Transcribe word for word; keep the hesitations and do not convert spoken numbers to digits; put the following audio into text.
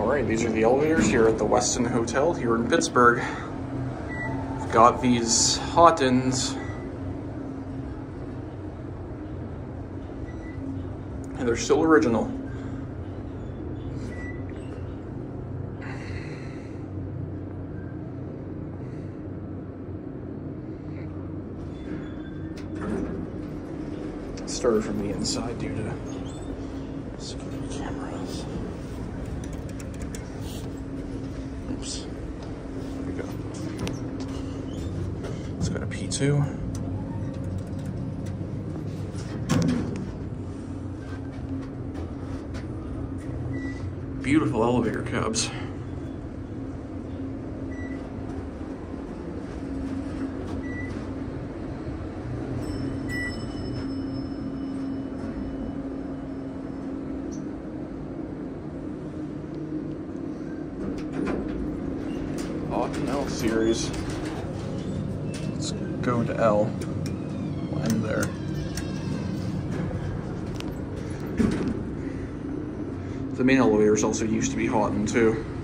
Alright, these are the elevators here at the Westin Hotel here in Pittsburgh. We've got these Haughtons. And they're still original. Started from the inside due to security cameras. Oops. There we go. Let's go to P two. Beautiful elevator cabs. Haughton L series. Let's go to L. We'll end there. The main elevators also used to be Haughton too.